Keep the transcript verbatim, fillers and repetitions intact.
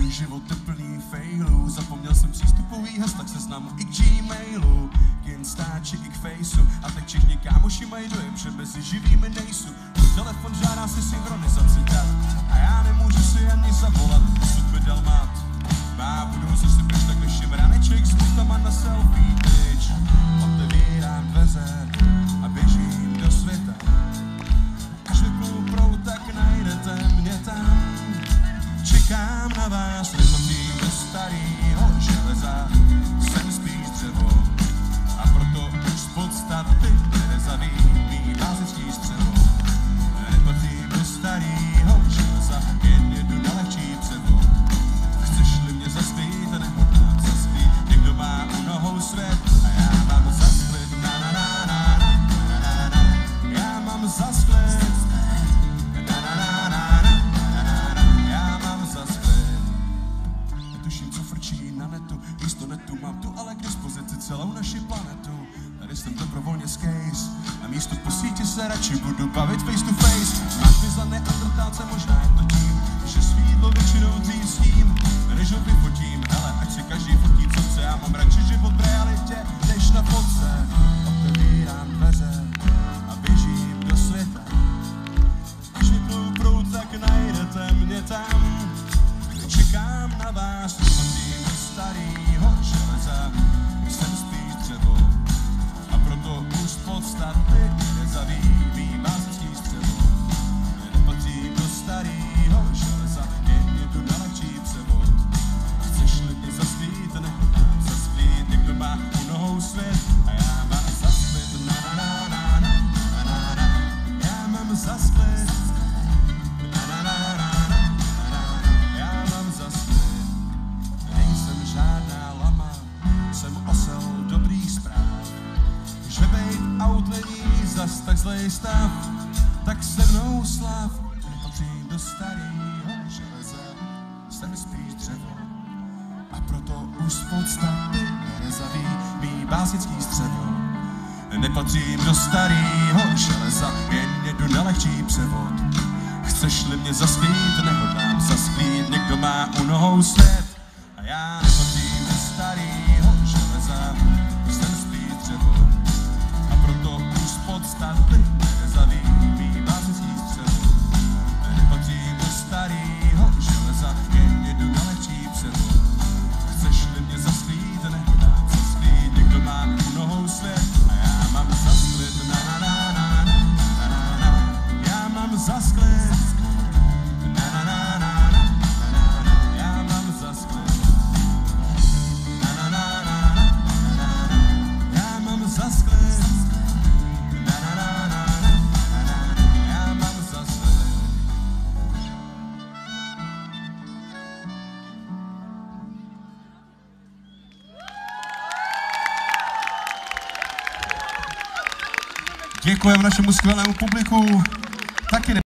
život je plný failů, zapomněl jsem přístupový hashtag seznamu i k Gmailu, k Instači i k Faceu, a teď všichni kámoši mají dojem, že mezi živými nejsou. Telefon žádá si synchronizaci dat a já nemůžu si ani zavolat, sud mi dal mat. Má budoucnost si pryč, tak neším raneček s mutama na selfie, bitch. Otevírám dveře a běžím do světa. Až vypnu proud, tak najdete mě tam. Čekám na vás, nepatřím do starýho železa. Jsem spíš dřevo a proto už z podstaty nezaví mý bázický střevo. Nepatřím do starýho železa, jen jedu na lehčí převo. Chceš-li mě zaspít, nehodlám zaspít, někdo má u nohou svět a já mám zasplit, na na na na na na na. Já mám zasplit, na na na na na na na. Já mám zasplit. Netuším, co frčí na netu, místo netu mám tu ale k dispozici celou naši planetu. Tady jsem dobrovolně skejs a místo po síti se radši budu bavit face to face. Máš vyzlané a trtálce, možná je to tím, že svídlo většinou dřív s tím, než ho vyfotím. Hele, ať si každý fotí, co chce, já mám radši život v realitě, než na fotce. Otevírám dveře a běžím do světa. Až vypnu proud, tak najdete mě tam. Čekám na vás, nepatřím do starýho železa. Jsem spíš dřevo a proto už z podstaty nezaví mý bázický střevo. Nepatřím do starýho železa, jen jedu na lehčí převod. Chceš-li mě zaspít, nehodlám zaspít, někdo má u nohou svět a já mám zasplit, na na na na na na na. Já mám zasplit, na na na na na na. Já mám zasplit. Nejsem žádná lama, jsem osel dobrých zpráv. Že bejt aut není zas tak zlej stav, tak se mnou slav. Nepatřím do starýho železa, jsem spíš dřevo a proto už z podstaty nezaví mý básický střevo. Nepatřím do starýho železa, jen jedu na lehčí převod. Chceš-li mě zaspít, nehodlám zaspít, někdo má u nohou svět a já nepatřím do starýho železa, jsem spíš dřevo a proto už z podstaty nezaví mý bázický střevo. Nepatřím do starýho železa, jen jedu na lehčí převod. Chceš-li mě zaspít, nehodlám zaspít, někdo má u nohou svět a já mám zasplit, na na na na na na na. Já mám zasplit, na na na na na na na. Já mám zasplit, na na na na na na na. Já mám zasplit, na na na na na na na. Já mám zasplit. Děkujeme našemu skvělému publiku. Taky ne